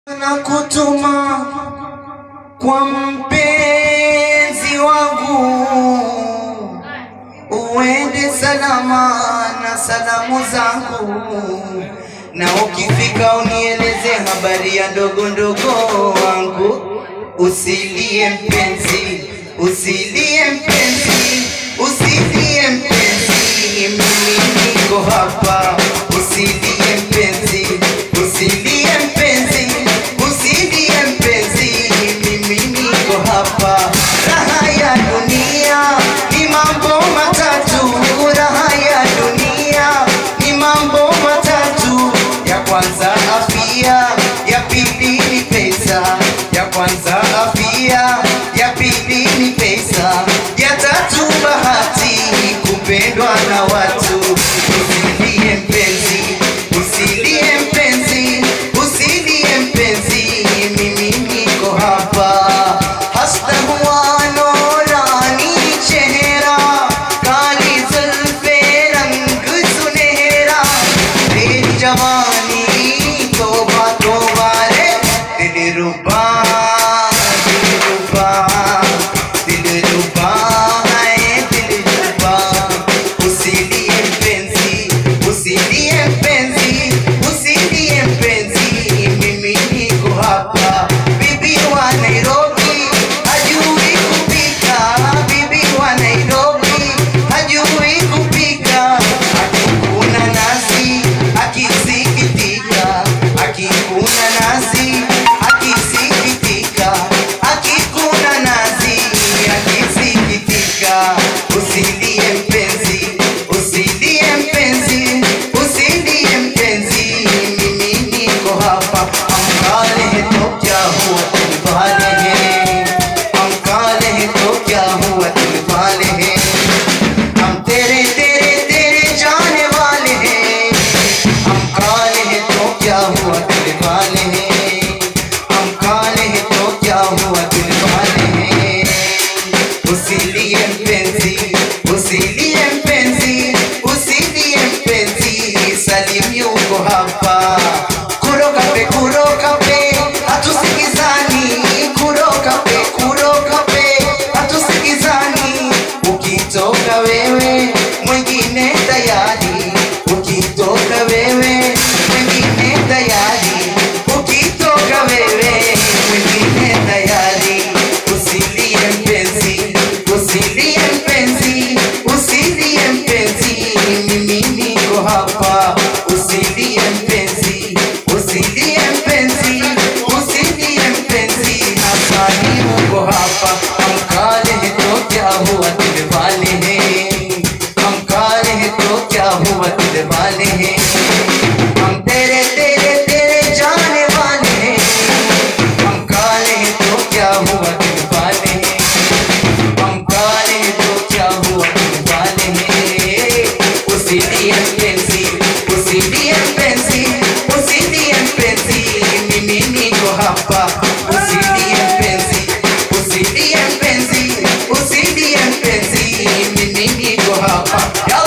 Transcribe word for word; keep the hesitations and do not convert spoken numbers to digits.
Nakutuma kwa mpenzi wangu, uende salama na salamu zangu, na ukifika unieleze habari ya ndogo ndogo wangu. Usilie mpenzi, usilie mpenzi, usilie mpenzi, mimi niko hapa. Usilie mpenzi, usilie mpenzi, usilie mpenzi, mimi niko hapa. Raha ya dunia ni mambo matatu, raha ya dunia ni mambo matatu. Ya kwanza afya, ya pili ni pesa. Ya kwanza afya, ya pili ni pesa, ya tatu bahati, kupendwa na watu. Usilie mpenzi, usilie mpenzi, usilie mpenzi, mimi niko hapa. Hasta huwa nurani chehra, kali zulfe rang sunehra, तेरी जवानी तौबा तौबा रे दिलरुबा Usilie mpenzi, usilie mpenzi, mimi niko hapa.